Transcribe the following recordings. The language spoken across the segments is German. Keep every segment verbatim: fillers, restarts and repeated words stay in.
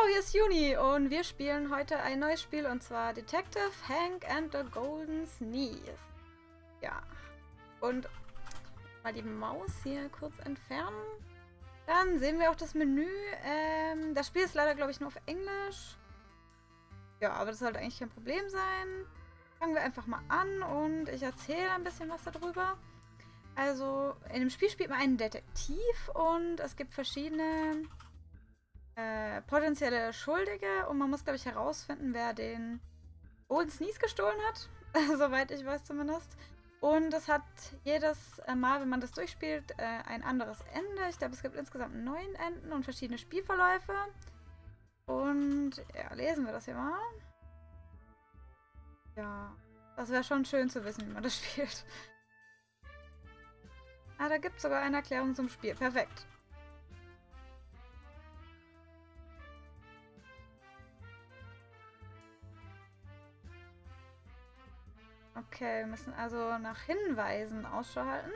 Hallo, hier ist Juni und wir spielen heute ein neues Spiel und zwar Detective Hank and the Golden Sneeze. Ja, und mal die Maus hier kurz entfernen. Dann sehen wir auch das Menü. Ähm, das Spiel ist leider, glaube ich, nur auf Englisch. Ja, aber das sollte eigentlich kein Problem sein. Fangen wir einfach mal an und ich erzähle ein bisschen was darüber. Also, in dem Spiel spielt man einen Detektiv und es gibt verschiedene äh, potenzielle Schuldige und man muss, glaube ich, herausfinden, wer den Golden Sneeze gestohlen hat. Soweit ich weiß zumindest. Und es hat jedes Mal, wenn man das durchspielt, äh, ein anderes Ende. Ich glaube, es gibt insgesamt neun Enden und verschiedene Spielverläufe. Und ja, lesen wir das hier mal. Ja, das wäre schon schön zu wissen, wie man das spielt. Ah, da gibt es sogar eine Erklärung zum Spiel. Perfekt. Okay, wir müssen also nach Hinweisen Ausschau halten.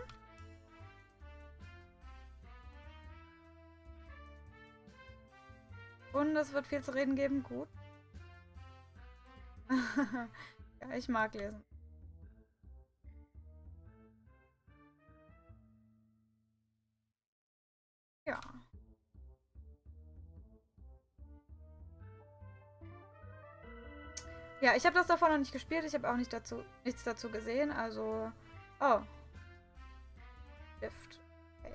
Und es wird viel zu reden geben. Gut. Ja, ich mag lesen. Ja. Ja, ich habe das davon noch nicht gespielt. Ich habe auch nicht dazu, nichts dazu gesehen. Also... Oh. Stift. Okay.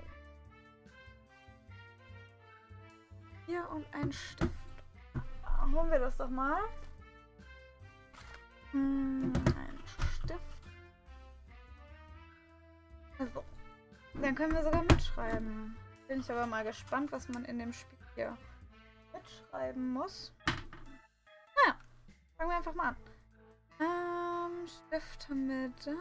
Hier und ein Stift. Holen wir das doch mal. Hm, ein Stift. So. Dann können wir sogar mitschreiben. Bin ich aber mal gespannt, was man in dem Spiel hier mitschreiben muss. Naja, fangen wir einfach mal an. Ähm, Stift haben wir da.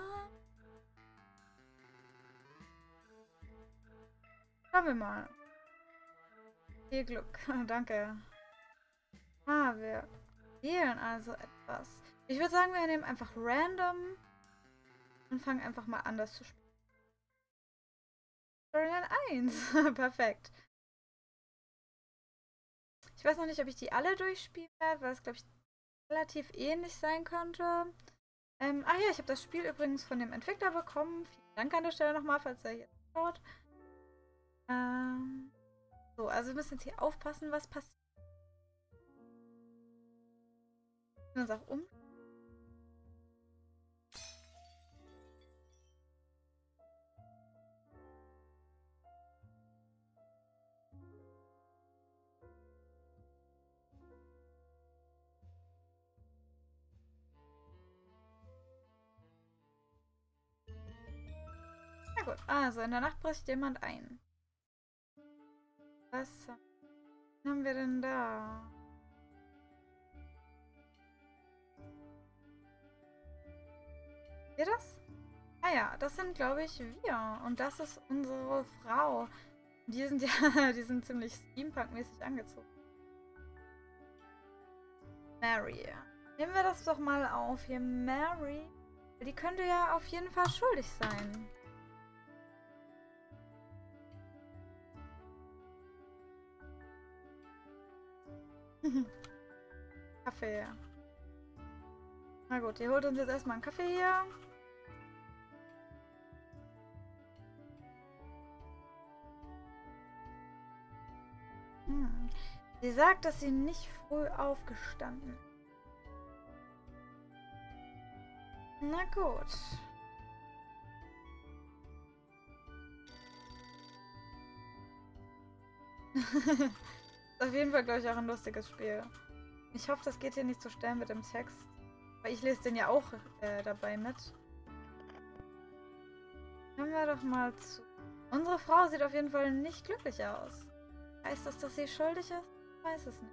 Schauen wir mal. Viel Glück. Danke. Ah, wir wählen also etwas. Ich würde sagen, wir nehmen einfach random und fangen einfach mal an, das zu spielen. Storyline eins. Perfekt. Ich weiß noch nicht, ob ich die alle durchspielen werde, weil es, glaube ich, relativ ähnlich sein könnte. Ähm, ach ja, ich habe das Spiel übrigens von dem Entwickler bekommen. Vielen Dank an der Stelle nochmal, falls er jetzt schaut. Ähm, so, also wir müssen jetzt hier aufpassen, was passiert. Wir uns auch um. Na gut, also in der Nacht bricht jemand ein. Was haben wir denn da? Wir das? Ah ja, das sind, glaube ich, wir. Und das ist unsere Frau. Die sind ja, die sind ziemlich Steampunk-mäßig angezogen. Mary. Nehmen wir das doch mal auf hier. Mary. Die könnte ja auf jeden Fall schuldig sein. Kaffee. Na gut, die holt uns jetzt erstmal einen Kaffee hier. Hm. Sie sagt, dass sie nicht früh aufgestanden ist. Na gut. Ist auf jeden Fall, glaube ich, auch ein lustiges Spiel. Ich hoffe, das geht hier nicht so schnell mit dem Text. Weil ich lese den ja auch äh, dabei mit. Hören wir doch mal zu. Unsere Frau sieht auf jeden Fall nicht glücklich aus. Heißt das, dass sie schuldig ist? Ich weiß es nicht.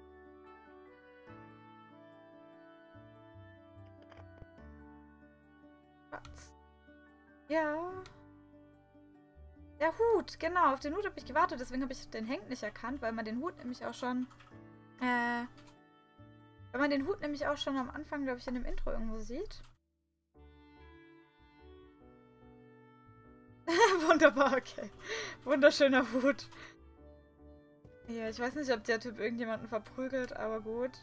Was? Ja. Der Hut, genau. Auf den Hut habe ich gewartet. Deswegen habe ich den Hank nicht erkannt, weil man den Hut nämlich auch schon... Äh... Weil man den Hut nämlich auch schon am Anfang, glaube ich, in dem Intro irgendwo sieht. Wunderbar, okay. Wunderschöner Hut. Ja, ich weiß nicht, ob der Typ irgendjemanden verprügelt, aber gut.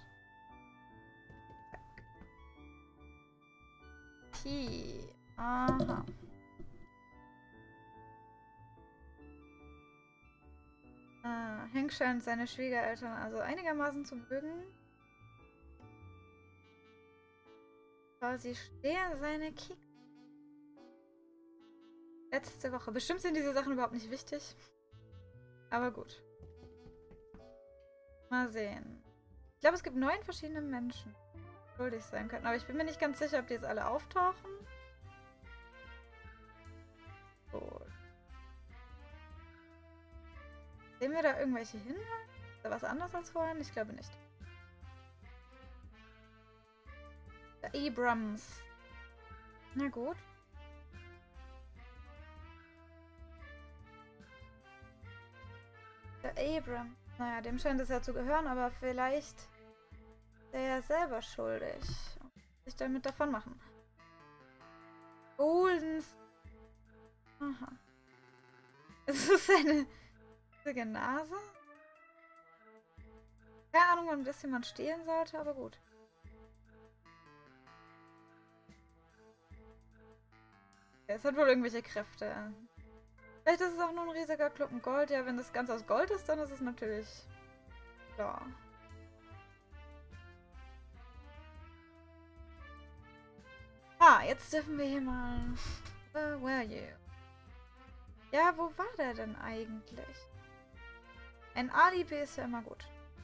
T. Aha. Ah, Hank scheint seine Schwiegereltern also einigermaßen zu mögen. Aber sie stehen seine Kick. Letzte Woche. Bestimmt sind diese Sachen überhaupt nicht wichtig. Aber gut. Mal sehen. Ich glaube, es gibt neun verschiedene Menschen, die schuldig sein könnten. Aber ich bin mir nicht ganz sicher, ob die jetzt alle auftauchen. Gut. Sehen wir da irgendwelche Hinweise? Ist da was anderes als vorhin? Ich glaube nicht. Der Abrams. Na gut. Der Abrams. Naja, dem scheint es ja zu gehören, aber vielleicht ist er ja selber schuldig. Und sich damit davon machen. Goldens. Aha. Ist das seine riesige Nase? Keine Ahnung, wann das jemand stehlen sollte, aber gut. Es hat wohl irgendwelche Kräfte. Vielleicht ist es auch nur ein riesiger Klumpen Gold. Ja, wenn das Ganze aus Gold ist, dann ist es natürlich klar. Ah, jetzt dürfen wir hier mal... Where were you? Ja, wo war der denn eigentlich? Ein Alibi ist ja immer gut.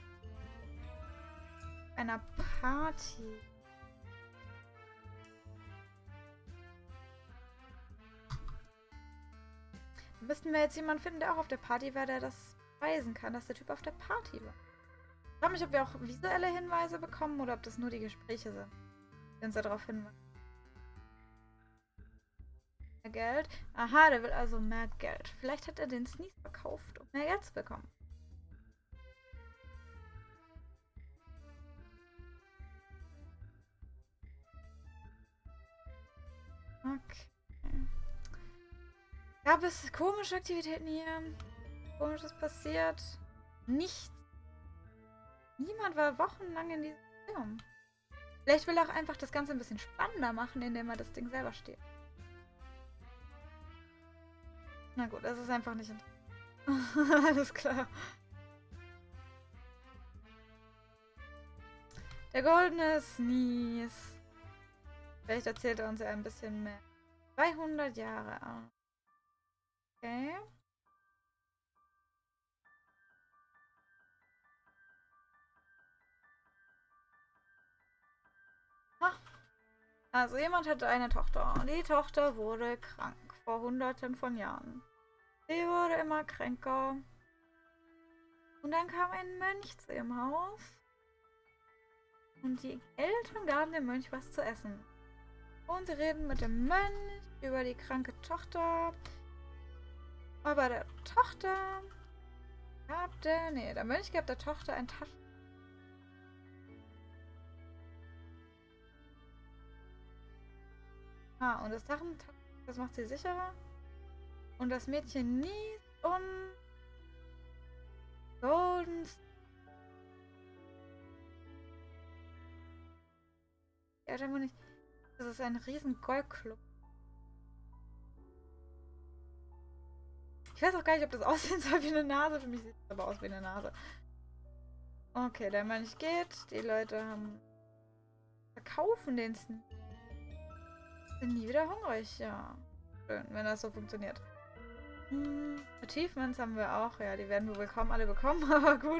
Einer Party. Müssten wir jetzt jemanden finden, der auch auf der Party war, der das beweisen kann, dass der Typ auf der Party war. Ich frage mich, ob wir auch visuelle Hinweise bekommen oder ob das nur die Gespräche sind, die uns darauf hinweisen. Mehr Geld? Aha, der will also mehr Geld. Vielleicht hat er den Sneeze verkauft, um mehr Geld zu bekommen. Okay. Gab es komische Aktivitäten hier? Komisches passiert? Nichts. Niemand war wochenlang in diesem Film. Vielleicht will er auch einfach das Ganze ein bisschen spannender machen, indem er das Ding selber steht. Na gut, das ist einfach nicht interessant. Alles klar. Der goldene Sneeze. Vielleicht erzählt er uns ja ein bisschen mehr. zweihundert Jahre alt. Okay. Ah. Also jemand hatte eine Tochter. Die Tochter wurde krank. Vor hunderten von Jahren. Sie wurde immer kränker. Und dann kam ein Mönch zu ihrem Haus. Und die Eltern gaben dem Mönch was zu essen. Und sie reden mit dem Mönch über die kranke Tochter. Aber der Tochter gab der... Nee, der Mönch gab der Tochter ein Taschen. Ah, und das Taschen, das macht sie sicherer. Und das Mädchen niest und... Golden... Ja, da muss ich... Das ist ein riesen Goldclub. Ich weiß auch gar nicht, ob das aussehen soll wie eine Nase. Für mich sieht es aber aus wie eine Nase. Okay, der Mönch geht. Die Leute haben... verkaufen den Sn... Sind nie wieder hungrig, ja. Schön, wenn das so funktioniert. Hm, Achievements haben wir auch. Ja, die werden wir wohl kaum alle bekommen, aber gut.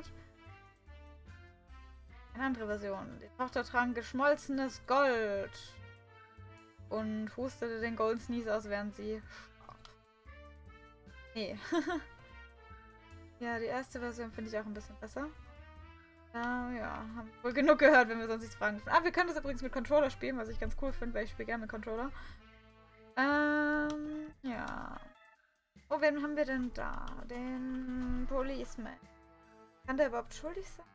Eine andere Version. Die Tochter trank geschmolzenes Gold. Und hustete den Golden Sneeze aus, während sie starb. Nee. Ja, die erste Version finde ich auch ein bisschen besser. Ja, ja, haben wohl genug gehört, wenn wir sonst nichts fragen. Ah, wir können das übrigens mit Controller spielen, was ich ganz cool finde, weil ich spiele gerne mit Controller. Ähm, ja. Oh, wen haben wir denn da? Den Policeman. Kann der überhaupt schuldig sein?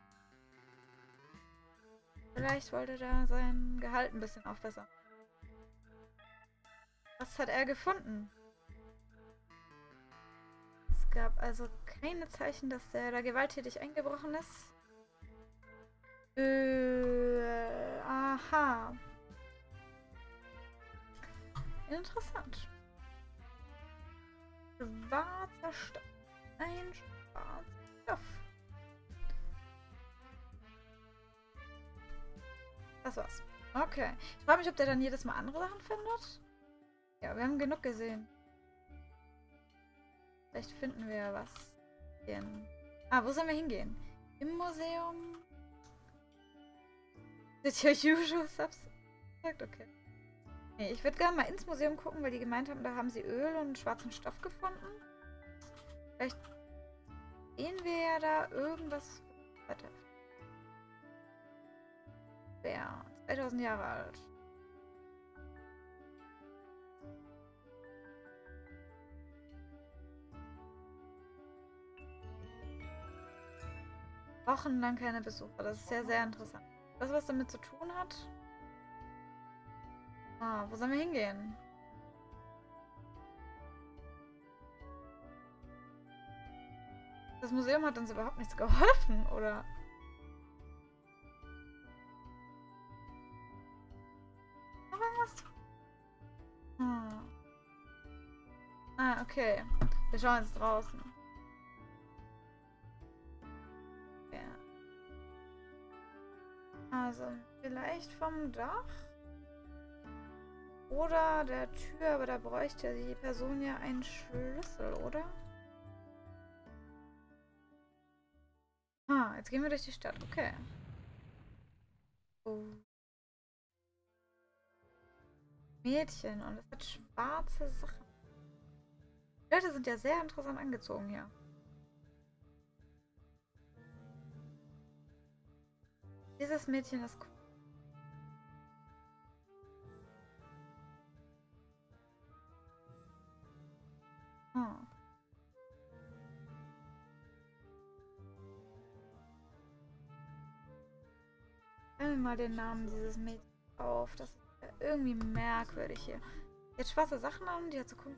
Vielleicht wollte der sein Gehalt ein bisschen aufbessern. Was hat er gefunden? gab also keine Zeichen, dass der da gewalttätig eingebrochen ist. Äh, aha. Interessant. Schwarzer Stoff. Ein schwarzer Stoff. Das war's. Okay. Ich frage mich, ob der dann jedes Mal andere Sachen findet. Ja, wir haben genug gesehen. Vielleicht finden wir ja was. In... Ah, wo sollen wir hingehen? Im Museum? Did your usual subs? Okay. Nee, ich würde gerne mal ins Museum gucken, weil die gemeint haben, da haben sie Öl und schwarzen Stoff gefunden. Vielleicht sehen wir ja da irgendwas. Warte. Ja, zweitausend Jahre alt. Wochenlang keine Besucher. Das ist sehr, sehr interessant. Das, was damit zu tun hat. Ah, wo sollen wir hingehen? Das Museum hat uns überhaupt nichts geholfen, oder? Noch irgendwas? Hm. Ah, okay. Wir schauen jetzt draußen. Ja. Also, vielleicht vom Dach? Oder der Tür, aber da bräuchte die Person ja einen Schlüssel, oder? Ah, jetzt gehen wir durch die Stadt. Okay. Oh. Mädchen und es hat schwarze Sachen. Die Leute sind ja sehr interessant angezogen hier. Dieses Mädchen ist cool. Hm. Stellen wir mal den Namen dieses Mädchens auf. Das ist ja irgendwie merkwürdig hier. Die hat schwarze Sachen an, die hat so cool.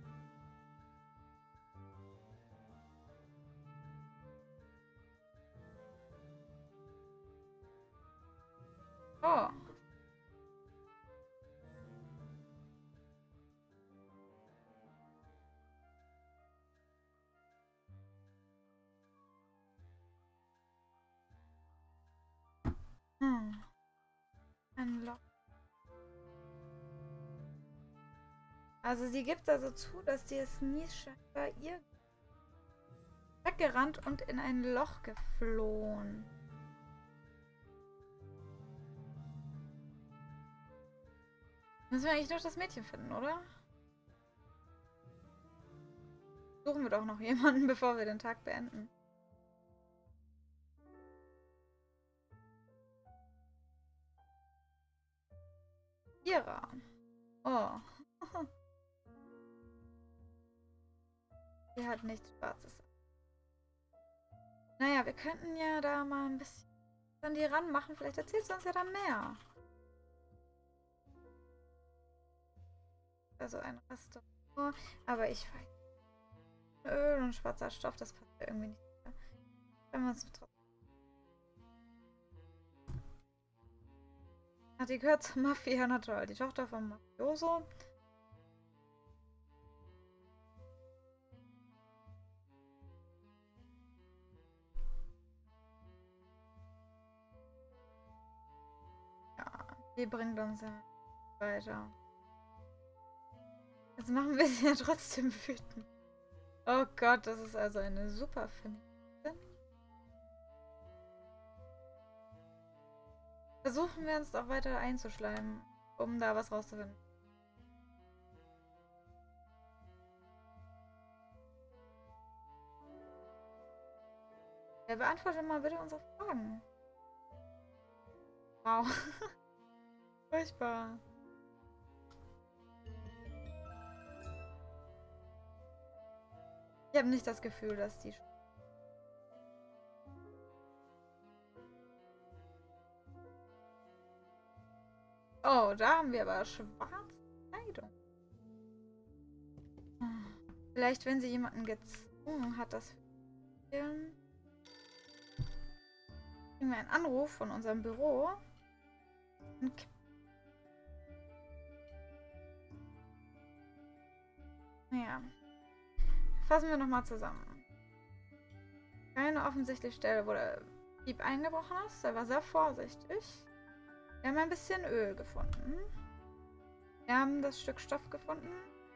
Oh. Hm. Ein Loch. Also sie gibt also zu, dass sie es nie scheinbar ihr weggerannt und in ein Loch geflohen. Müssen wir eigentlich nur das Mädchen finden, oder? Suchen wir doch noch jemanden, bevor wir den Tag beenden. Ira. Oh. Sie hat nichts Schwarzes. Naja, wir könnten ja da mal ein bisschen an die ranmachen. Vielleicht erzählst du uns ja da mehr. Also ein Restaurant. Aber ich weiß. Öl und schwarzer Stoff, das passt ja irgendwie nicht. Wenn wir uns trotzdem. Ach, die gehört zur Mafia, na toll. Die Tochter vom Mafioso. Die bringt uns ja weiter. Jetzt machen wir sie ja trotzdem wütend. Oh Gott, das ist also eine super Feministin. Versuchen wir uns doch weiter einzuschleimen, um da was rauszufinden. Ja, beantworte mal bitte unsere Fragen. Wow. Furchtbar. Ich habe nicht das Gefühl, dass die... Oh, da haben wir aber schwarze Kleidung. Vielleicht, wenn sie jemanden Hm, hat das... Kriegen wir einen Anruf von unserem Büro. Und naja. Fassen wir nochmal zusammen. Keine offensichtliche Stelle, wo der Dieb eingebrochen ist. Er war sehr vorsichtig. Wir haben ein bisschen Öl gefunden. Wir haben das Stück Stoff gefunden.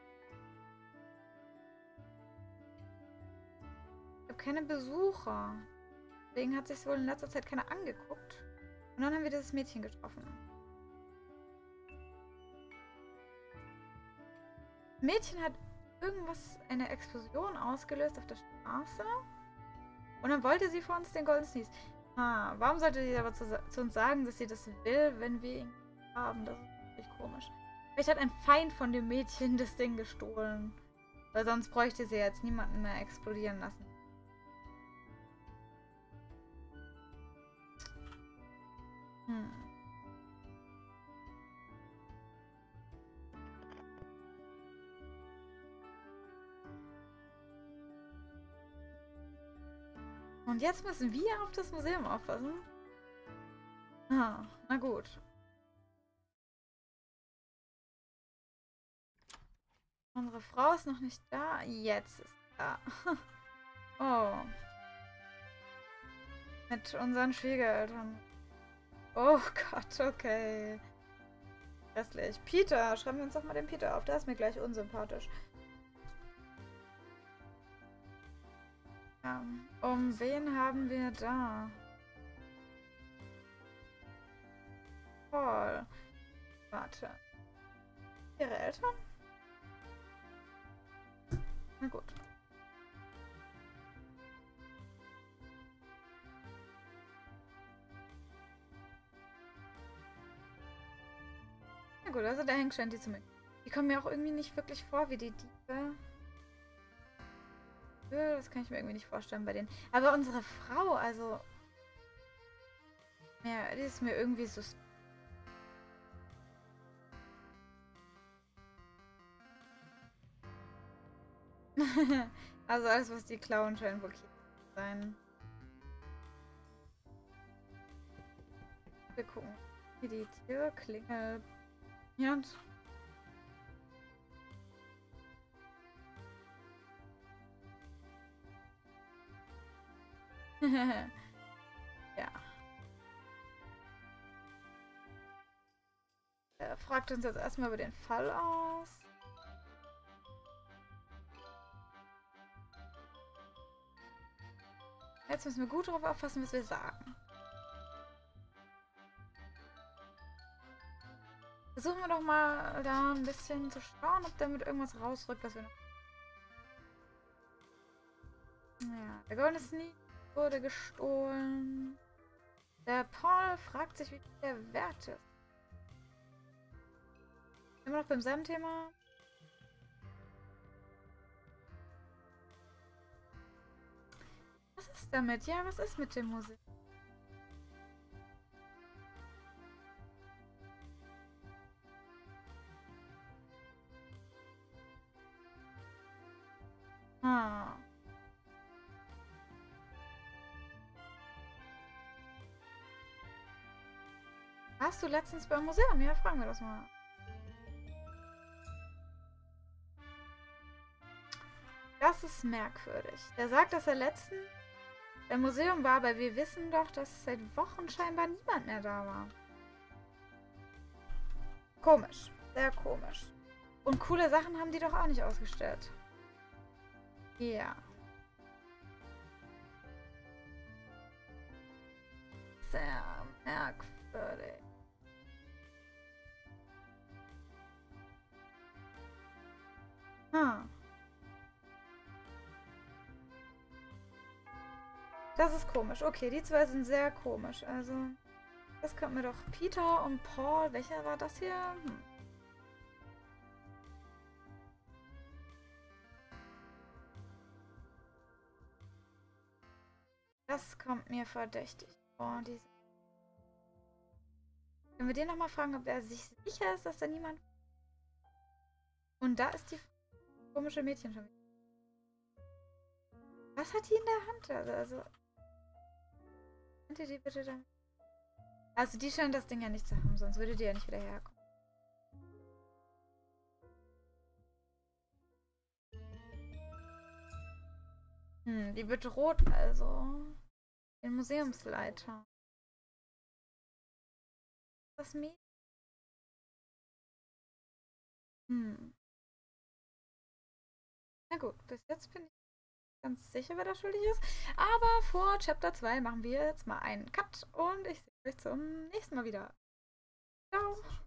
Ich habe keine Besucher. Deswegen hat sich wohl in letzter Zeit keiner angeguckt. Und dann haben wir dieses Mädchen getroffen. Das Mädchen hat irgendwas, eine Explosion ausgelöst auf der Straße. Und dann wollte sie vor uns den Golden Sneeze. Ah, warum sollte sie aber zu, zu uns sagen, dass sie das will, wenn wir ihn haben? Das ist wirklich komisch. Vielleicht hat ein Feind von dem Mädchen das Ding gestohlen. Weil sonst bräuchte sie jetzt niemanden mehr explodieren lassen. Hm. Und jetzt müssen wir auf das Museum aufpassen. Ah, na gut. Unsere Frau ist noch nicht da. Jetzt ist sie da. Oh. Mit unseren Schwiegereltern. Oh Gott, okay. Hässlich. Peter, schreiben wir uns doch mal den Peter auf. Der ist mir gleich unsympathisch. Ja. Um wen haben wir da? Paul. Warte. Ihre Eltern? Na gut. Na gut, also der Hank scheint die zu mögen. Die kommen mir auch irgendwie nicht wirklich vor wie die Diebe. Das kann ich mir irgendwie nicht vorstellen bei denen. Aber unsere Frau, also... Ja, die ist mir irgendwie so... Also alles, was die klauen, scheint wohl zu sein. Wir gucken. Hier die Tür klingelt. Ja, und... Ja. Er fragt uns jetzt erstmal über den Fall aus. Jetzt müssen wir gut darauf aufpassen, was wir sagen. Versuchen wir doch mal da ein bisschen zu schauen, ob der mit irgendwas rausrückt, was wir noch... Ja, der Golden Sneeze wurde gestohlen. Der Paul fragt sich, wie viel der Wert ist. Immer noch beim selben Thema. Was ist damit? Ja, was ist mit dem Musik? Ah. Warst du letztens beim Museum? Ja, fragen wir das mal. Das ist merkwürdig. Der sagt, dass er letztens im Museum war, aber wir wissen doch, dass seit Wochen scheinbar niemand mehr da war. Komisch. Sehr komisch. Und coole Sachen haben die doch auch nicht ausgestellt. Ja. Sehr merkwürdig. Hm. Das ist komisch. Okay, die zwei sind sehr komisch. Also, das kommt mir doch. Peter und Paul. Welcher war das hier? Hm. Das kommt mir verdächtig vor. Diese... Können wir den nochmal fragen, ob er sich sicher ist, dass da niemand... Und da ist die komische Mädchen schon wieder. Was hat die in der Hand? Also, also könnt ihr die bitte dann... Also die scheint das Ding ja nicht zu haben, sonst würde die ja nicht wieder herkommen. Hm, die bedroht also den Museumsleiter. Das Mädchen? Hm. Na gut, bis jetzt bin ich ganz sicher, wer da schuldig ist. Aber vor Chapter zwei machen wir jetzt mal einen Cut und ich sehe euch zum nächsten Mal wieder. Ciao!